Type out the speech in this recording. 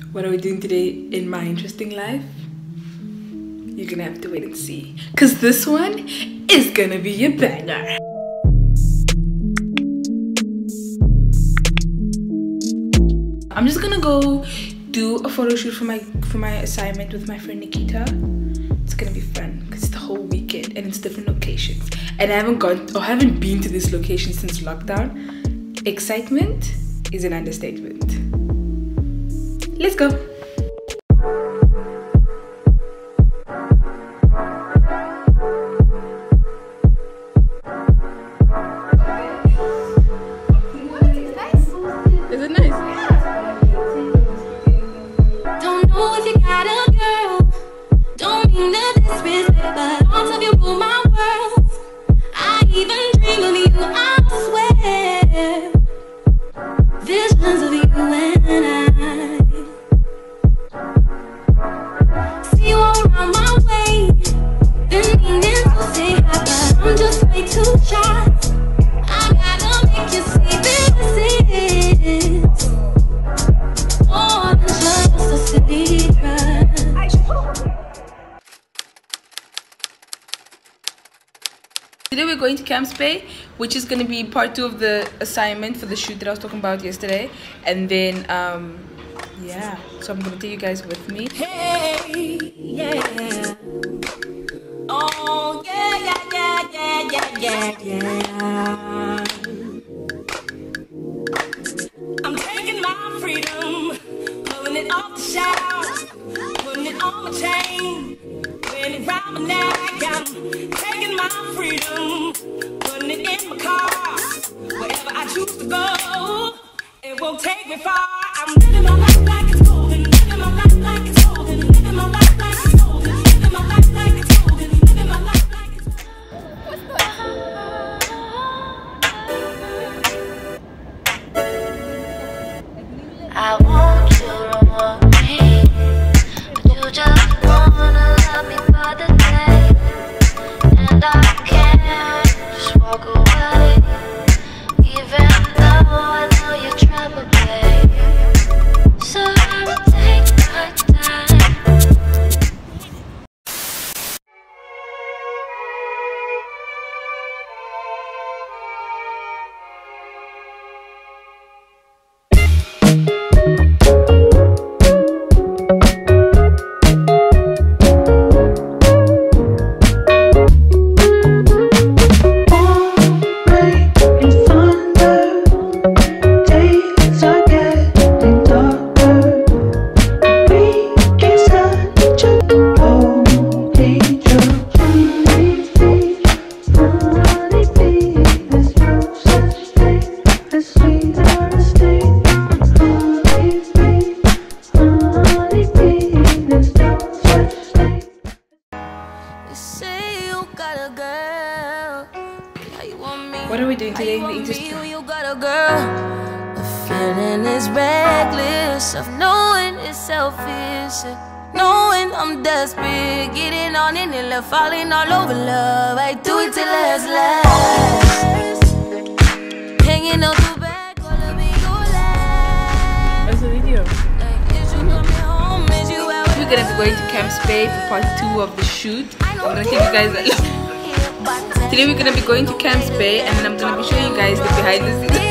What are we doing today in my interesting life? You're gonna have to wait and see, because this one is gonna be a banger. I'm just gonna go do a photo shoot for my assignment with my friend Nikita. It's gonna be fun because it's the whole weekend and it's different locations, and I haven't been to this location since lockdown. Excitement is an understatement. Let's go. Is it nice? Don't know if you got a girl. Don't mean to disrespect, but all of you rule my world. I even dream of you, I swear. Visions of you and I. See you all around my way. Been meaning to say hi, but I'm just way too shy. I gotta make you see this is more than just a silly crush. Today we're going to Camps Bay, which is going to be part 2 of the assignment for the shoot that I was talking about yesterday. And then, yeah, so I'm going to take you guys with me. Hey, yeah. Oh, yeah. I'm taking my freedom, pulling it off the shelf, putting it on my chain, wearing it around my neck. I'm taking my freedom, putting it in my car, wherever I choose to go, it won't take me far. I'm living my life like it's golden, living my life like it's golden, living my life like it's golden, living my life like it's golden, living my life like it's golden. I want you to want me, but you just wanna love me for the day, and I can't just walk away, even though I know you're trouble, babe. So I will take my time. What are we doing today in the interesting? You got a girl. The feeling is reckless of knowing it's selfish, knowing I'm desperate, getting on in it, love, falling all over love. I do it till last. Hanging out the back, gonna be your last. What's the video? We're gonna be going to Camps Bay for part 2 of the shoot. I'm gonna take you guys along. Today we're gonna be going to Camps Bay, and then I'm gonna be showing you guys the behind the scenes.